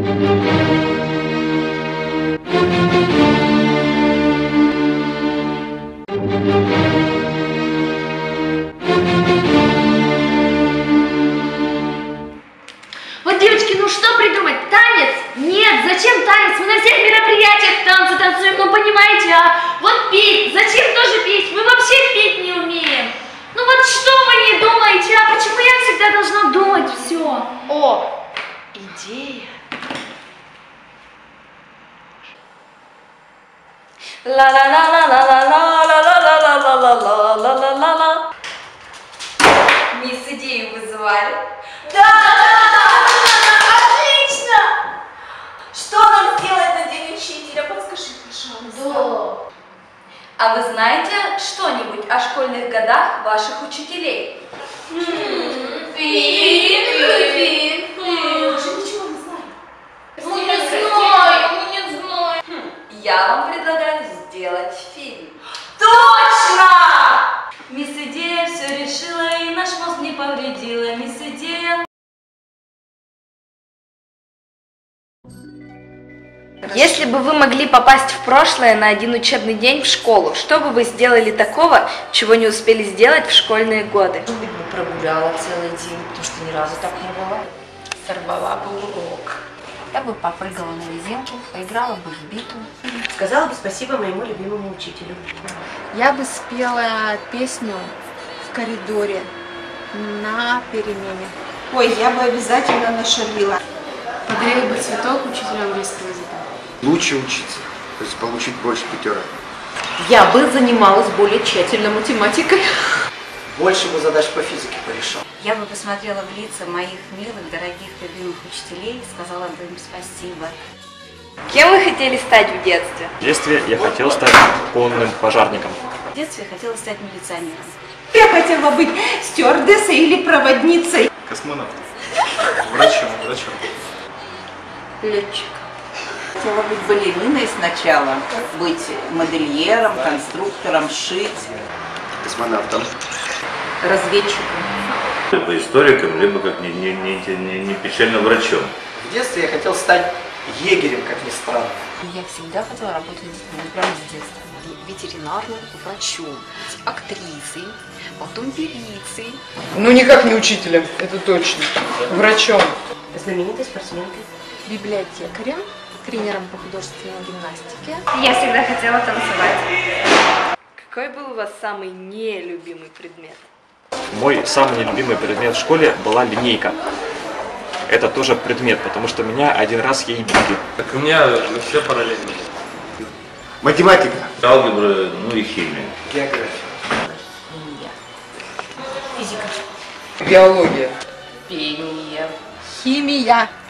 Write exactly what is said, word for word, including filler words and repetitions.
Вот, девочки, ну что придумать? Танец? Нет, зачем танец? Мы на всех мероприятиях танцы танцуем, ну понимаете, а? Вот петь, зачем тоже петь? Мы вообще петь не умеем. Ну вот что вы не думаете, а? Почему я всегда должна думать все? О, идея. Ла-ла-ла-ла-ла-ла-ла-ла-ла-ла-ла-ла-ла-ла-ла. Мисс идею вызывали? Да! Отлично! Что нам сделать на день учителя? Подскажи, пожалуйста. Да. А вы знаете что-нибудь о школьных годах ваших учителей? Фин, фин, фин. Уже ничего не знаю. Мы не знаем, мы не знаем. Я вам предлагаю сделать фильм. Точно! Мисс Идея все решила и наш мозг не повредила. Мисс Идея... Если бы вы могли попасть в прошлое на один учебный день в школу, что бы вы сделали такого, чего не успели сделать в школьные годы? Может быть, бы прогуляла целый день, потому что ни разу так не было. Сорвала бы урок. Я бы попрыгала на резинке, поиграла бы в битву. Сказала бы спасибо моему любимому учителю. Я бы спела песню в коридоре на перемене. Ой, я бы обязательно нашалила. Подарила бы цветок учителю английского языка. Лучше учиться, то есть получить больше пятерок. Я бы занималась более тщательно математикой. Больше бы задач по физике порешал. Я бы посмотрела в лица моих милых, дорогих, любимых учителей и сказала бы им спасибо. Кем вы хотели стать в детстве? В детстве я хотел стать конным пожарником. В детстве я хотела стать милиционером. Я хотела быть стюардессой или проводницей. Космонавт. Врачом, врачом. Летчик. Хотела быть балериной сначала, быть модельером, конструктором, шить. Космонавтом. Разведчиком. Либо историком, либо как не, не, не, не, не печально врачом. В детстве я хотел стать егерем, как ни странно. Я всегда хотела работать с детьми, прямо с детства. Ветеринарным врачом, актрисой, потом певицей. Ну никак не учителем, это точно. Врачом. Знаменитой спортсменкой. Библиотекарем, тренером по художественной гимнастике. Я всегда хотела танцевать. Какой был у вас самый нелюбимый предмет? Мой самый нелюбимый предмет в школе была линейка. Это тоже предмет, потому что меня один раз ей били. Так у меня вообще параллельно. Математика. Алгебра, ну и химия. География. Химия. Физика. Биология. Пение. Химия.